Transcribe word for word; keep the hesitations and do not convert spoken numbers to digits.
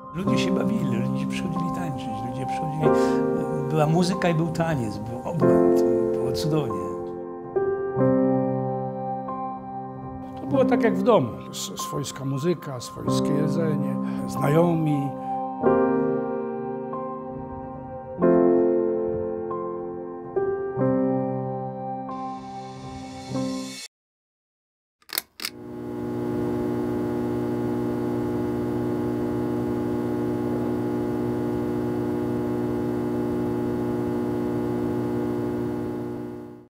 Ludzie się bawili, ludzie przychodzili tańczyć, ludzie przychodzili... Była muzyka i był taniec, był obłęd, było cudownie. To było tak jak w domu. Swojska muzyka, swojskie jedzenie, znajomi.